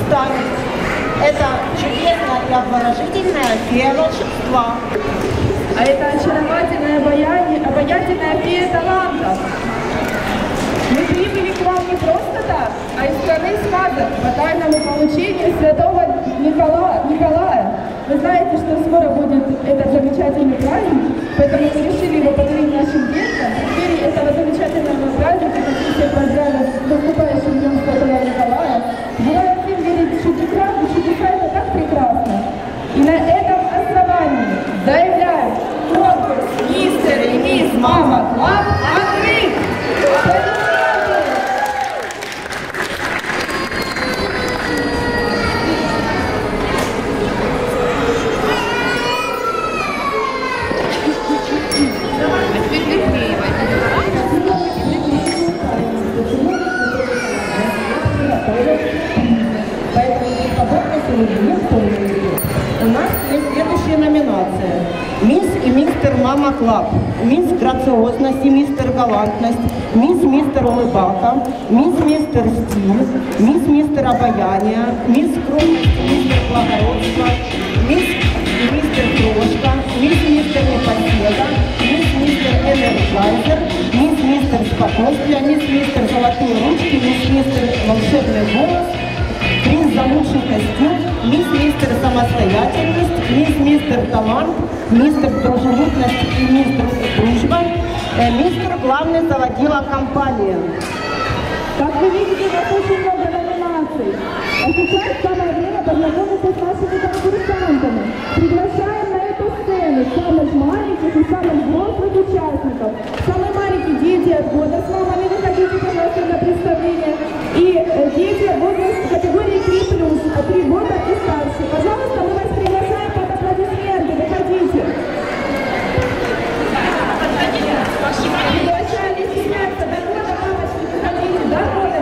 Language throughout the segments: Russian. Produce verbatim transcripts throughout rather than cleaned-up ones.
представить. Это чудесная и обворожительная фея волшебства. А это очаровательная, обаяние, обаятельная фея талантов. Мы прибыли к вам не просто так, а из страны сказок по тайному получению святого Николая. Николая. Вы знаете, что скоро будет этот замечательный праздник, поэтому мы решили его подарить нашим деткам. В преддверии этого замечательного праздника хочу всех поздравить с наступающим днем святого Николая. Желаю всем верить в чудеса, и чудеса это так прекрасно. И на этом основании заявляю, конкурс «Мистер и мисс Мама Клаб» открыт! У нас есть следующая номинация. Мисс и мистер Мама Клаб, мисс грациозность и мистер галантность, мисс мистер улыбака, мисс мистер стиль, мисс мистер обаяние, мисс скромность и мистер благородство, мисс и мистер крошка, мисс мистер непоседа, мисс мистер энерджайзер, мисс мистер спокойствие, мисс мистер золотые ручки, мисс мистер волшебный голос, приз за лучший костюм, мисс мистер самостоятельность, мисс мистер талант, мистер дружелюбность и мистер дружба, э, мистер главный заводила компанию. Как вы видите, у нас очень много номинаций. А сейчас самое время познакомиться с нашими конкурсантами. Приглашаем на эту сцену самых маленьких и самых взрослых участников. Самые маленькие дети от года с мамами, выходите, пожалуйста, на представление. И э, дети возраст категории три плюс, от три года и старше. Пожалуйста, мы вас приглашаем под аплодисменты. Выходите. Приглашаем, не стесняться. До года, мамочки, выходите. До года.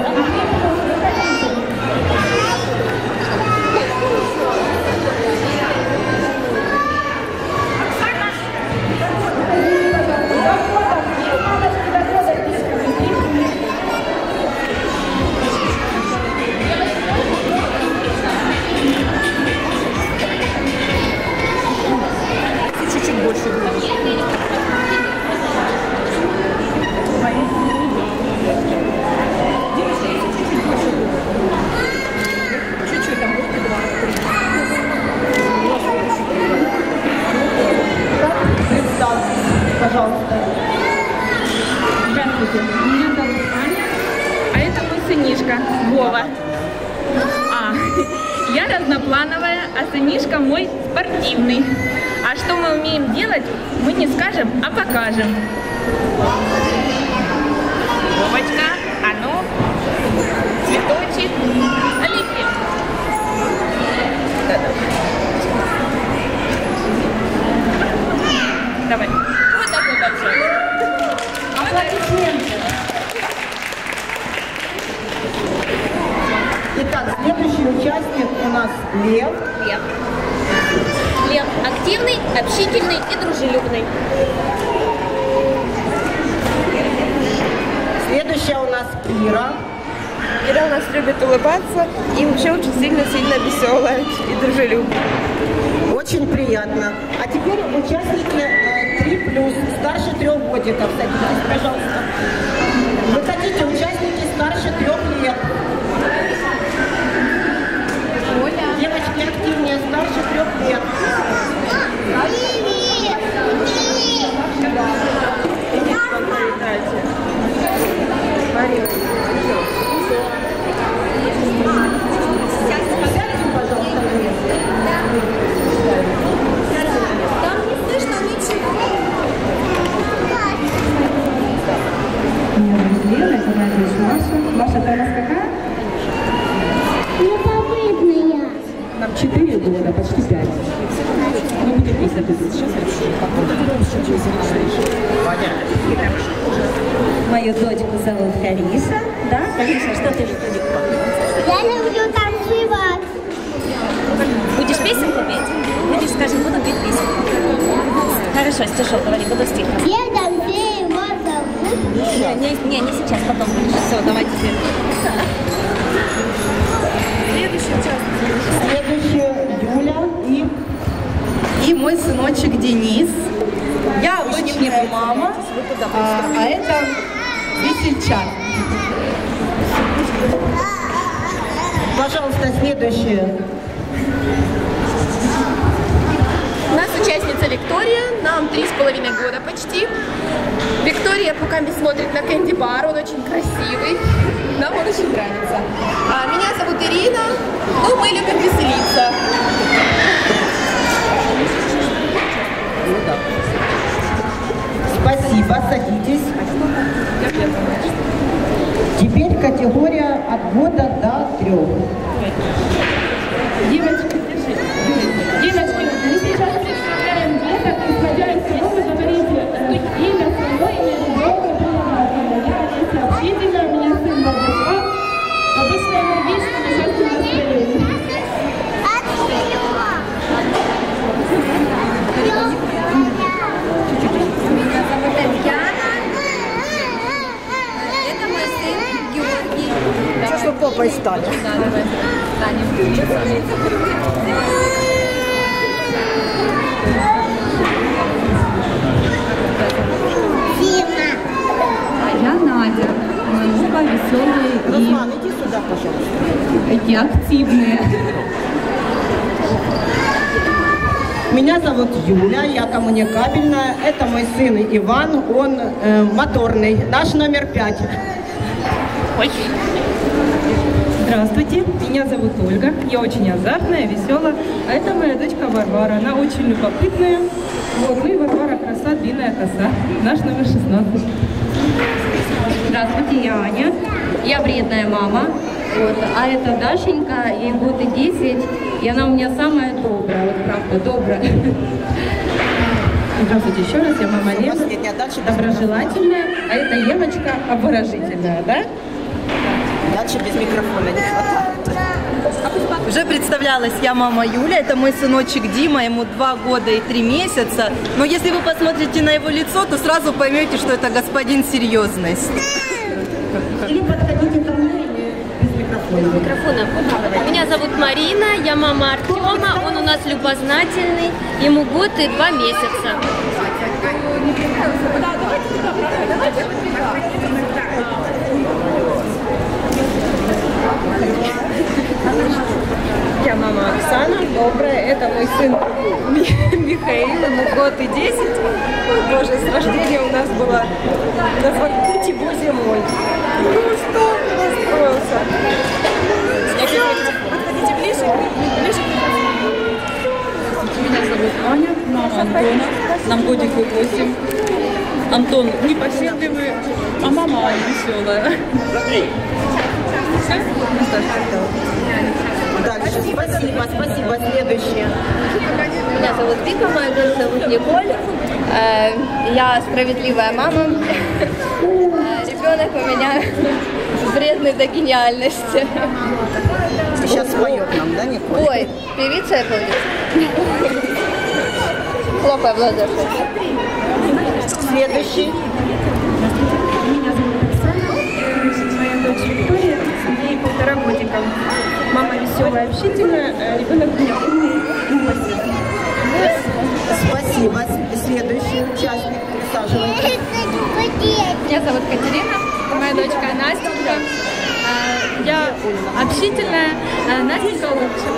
Пожалуйста. Здравствуйте, меня зовут Аня, а это мой сынишка Вова. А, я разноплановая, а сынишка мой спортивный. А что мы умеем делать, мы не скажем, а покажем. Вовочка, а ну, цветочек, Оливия. Давай. Вот такой большой. Аплодисменты. Итак, следующий участник у нас Лев. Лев. Лев активный, общительный и дружелюбный. Следующая у нас Кира. Кира у нас любит улыбаться и вообще очень сильно-сильно веселая и дружелюбная. Очень приятно. А теперь участники э, три плюс, старше трех годиков. Садитесь, пожалуйста. Вы хотите участники старше трех лет? Оля. Девочки активнее, старше трех лет. Марина. Сядьте, пожалуйста, вместе. Там не слышно ничего. Меня зовут Лена, это моя дочь Маша. Маша, ты у нас какая? Любопытная. Нам четыре года, почти пять. Не будет писать сейчас. Мою дочку зовут Хариса. Да, Хариса, что ты любишь? Я люблю танцевать. Будешь песенку петь? Будешь, скажем, буду петь песенку. Хорошо, стишок говори, буду стих. Дедом все его зовут. Не, не, не, не сейчас, потом будешь. Все, давай теперь. Денис. Я обычная мама, а, а это весельчак. Пожалуйста, следующее. У нас участница Виктория, нам три с половиной года почти. Виктория пока не смотрит на Кэнди Бар, он очень красивый, нам он очень нравится. А меня зовут Ирина, ну мы любим веселиться. Спасибо, садитесь. Теперь категория от года до трех. Девочки, держите. Девочки, мы сейчас представляем деток, исходя из чего вы говорите э, имя своего, имя ребенка, прилагательное. Я родился общительно, у меня сын Владислав. Обычно энергично, но сейчас не настроение. Меня зовут Татьяна. Это мой сын Георгий. Сейчас вы попой стали. Да, давай. Станем. Я Надя, группа веселые Руслан, иди сюда, пожалуйста. и такие активные. Меня зовут Юля, я коммуникабельная. Это мой сын Иван, он э, моторный. Наш номер пять. Ой. Здравствуйте, меня зовут Ольга, я очень азартная, веселая, а это моя дочка Варвара, она очень любопытная. Вот, ну и Варвара краса, длинная коса, наш номер шестнадцать. Здравствуйте, я Аня. Я вредная мама. Вот. А это Дашенька, ей год и десять, и она у меня самая добрая, вот правда, добрая. Здравствуйте еще раз, я мама Лена, Последняя, дальше доброжелательная, а это Евочка обворожительная, да? Дальше без микрофона не хватает. Уже представлялась, я мама Юля, это мой сыночек Дима, ему два года и три месяца. Но если вы посмотрите на его лицо, то сразу поймете, что это господин серьезность. Или подходите ко мне, или без микрофона. Микрофона. Меня зовут Марина, я мама Артема, он у нас любознательный, ему год и два месяца. Я мама Оксана, добрая, это мой сын Михаил, ему год и десять. Ой, боже, с рождения у нас было назвать путь его зимой. Ну что, расстроился. Подходите ближе, ближе к микрофону. Меня зовут Аня, мама Антона, нам годик и восемь. Антон непоседливый, а мама Аня веселая. Дальше. Спасибо, спасибо. Следующее. Меня зовут Вика, моя дочь зовут Николь. Э, Я справедливая мама. Э, Ребенок у меня вредный до гениальности. Сейчас споет нам, да, Николь? Ой, певица я помню. Хлопай в ладоши. Следующий. Меня зовут Оксана, моя дочь Виктория, ей полтора годика. Мама веселая, общительная, а ребенок у меня умный, спасибо. Спасибо. Следующий участник. Присаживайтесь. Меня зовут Катерина, моя дочка Настенька. А, Я общительная, а Настенька лучше.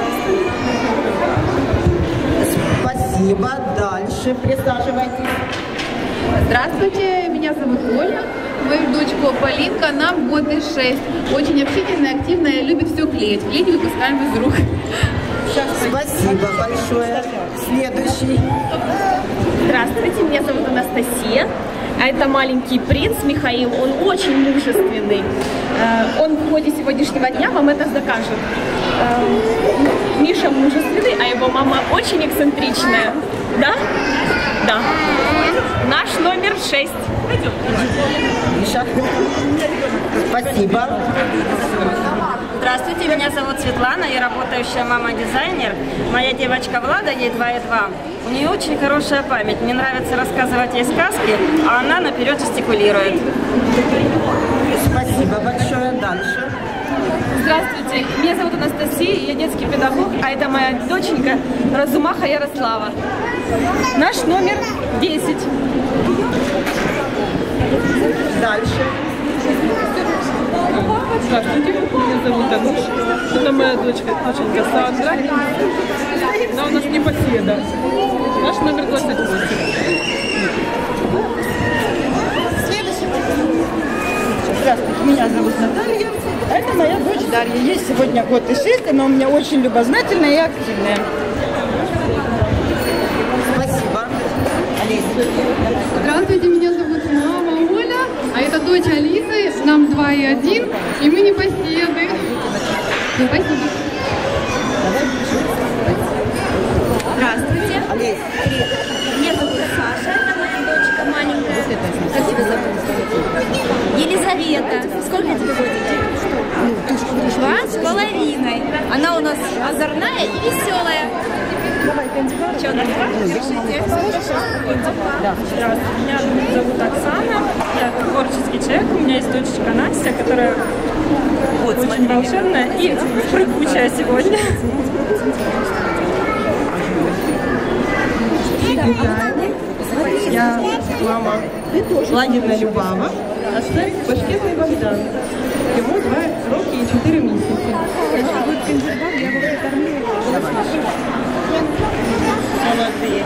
Спасибо. Дальше. Присаживайтесь. Здравствуйте, меня зовут Оля. Мою дочку Полинка, нам год и шесть. Очень общительная, активная, любит все клеить. Клеить выпускаем из рук. Спасибо большое. Следующий. Здравствуйте, меня зовут Анастасия. А это маленький принц Михаил, он очень мужественный. Э, Он в ходе сегодняшнего дня вам это закажет. Э, Миша мужественный, а его мама очень эксцентричная. Да? Да. Наш номер шесть. Миша. Спасибо. Здравствуйте, меня зовут Светлана, я работающая мама-дизайнер. Моя девочка Влада, ей два и два. У нее очень хорошая память. Мне нравится рассказывать ей сказки, а она наперед жестикулирует. Спасибо большое. Дальше. Здравствуйте, меня зовут Анастасия, я детский педагог, а это моя доченька Разумаха Ярослава. Наш номер десять. Дальше. Здравствуйте, меня зовут Ануш. Это моя дочка, доченька Сандра. Она у нас непоседа. Наш номер двадцать восемь. Здравствуйте, меня зовут Наталья. А это моя дочь Дарья. Ей сегодня год и шесть, она у меня очень любознательная и активная. Спасибо. Олеся. Здравствуйте, меня зовут мама Оля, а это дочь Алисы, нам два и один, и мы непоседы. Спасибо. Здравствуйте. Олеся. Меня зовут Саша, это моя дочка маленькая. Как тебя зовут? Елизавета. Сколько тебе годиков? Два с половиной. Она у нас озорная и веселая. Что, Здравствуйте, меня зовут Оксана, я творческий человек, у меня есть дочечка Настя, которая вот, очень волшебная и прыгучая сегодня. Я мама Лагина Любава, а сын Башкетный Богдан. Ему два роки и четыре месяца. Молодцы.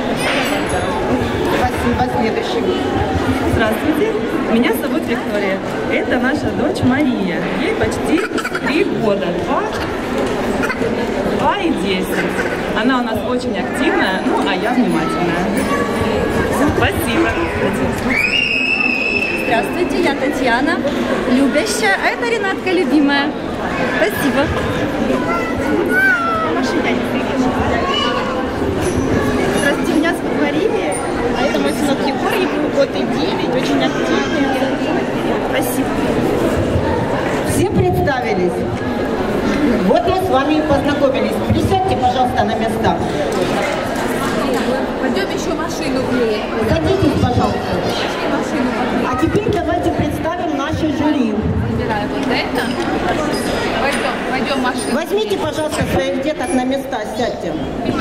Спасибо. Следующий. Здравствуйте, меня зовут Виктория. Это наша дочь Мария. Ей почти три года, два, два и десять. Она у нас очень активная, ну а я внимательная. Спасибо. Здравствуйте, я Татьяна, любящая, а это Ренатка, любимая. Спасибо. Здравствуйте, меня зовут Мария, а это мой сынок Егор, ему год и девять, очень активный. Спасибо. Все представились? Вот мы с вами и познакомились. Присядьте, пожалуйста, на места. Пойдем еще машину клеить. Садитесь, пожалуйста. А теперь давайте представим наше жюри. Выбираем вот это. Пойдем, пойдем машину. Возьмите, пожалуйста, своих деток на места, сядьте.